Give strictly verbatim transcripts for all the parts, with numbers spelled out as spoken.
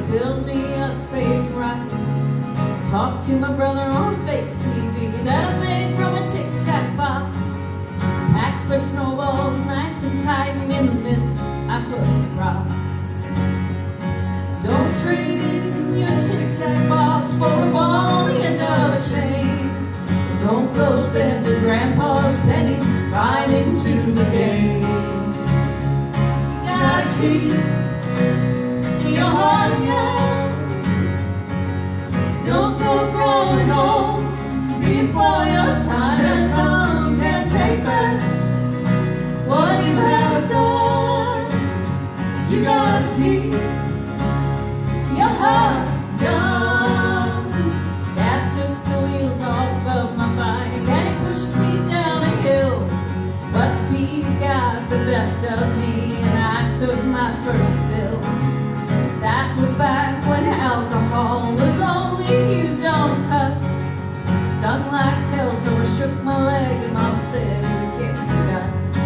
build me a space rocket. Talk to my brother on a fake C V that I made from a tic-tac box. Packed for snowballs nice and tight, and in the middle I put rocks. Don't trade in your tic-tac box for a ball on the end of a chain. Don't go spending grandpa's pennies right into the game. You gotta keep your heart young. Don't go growing old before your time has come. Can't take back what you have done. You gotta keep your heart young. Dad took the wheels off of my bike and he pushed me down a hill, but speed got the best of me and I took my first spill. That was back when alcohol was only used on cuts. Stung like hell, so I shook my leg and Mom said it would give me guts.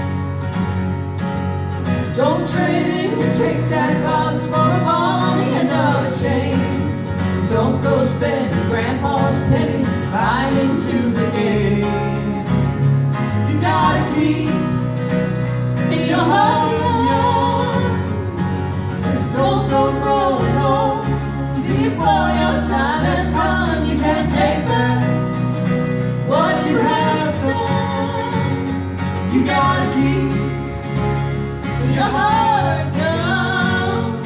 Don't trade in your tic-tac box for a ball on the end of a chain. Don't go spending grandpa's pennies right into the game. You gotta keep in your heart young. Don't go growing old before your time has come. You can't take back what you have done. You gotta keep your heart young.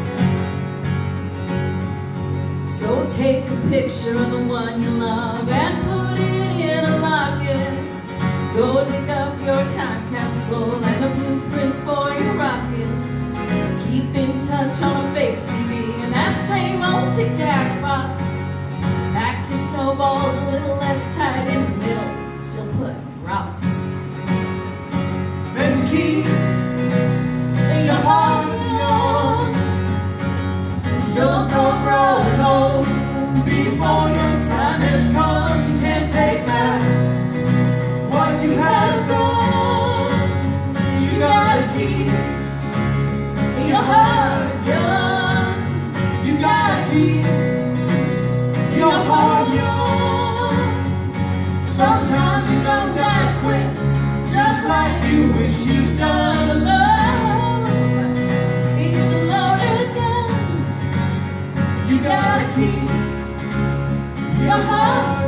So take a picture of the one you love and put it in a locket. Go dig up your time capsule and the blueprints for your rocket. Keep in touch on a fake C V and that same old tic-tac box. Pack your snowballs a little less tight in the middle, still put rocks. Then keep your heart young. Don't go growing old before your time has come. You can't take back what you have done. You gotta keep your heart young. You gotta keep your heart young. Sometimes you don't die quick, just like you wish you'd done. Love is a loaded gun. You gotta keep your heart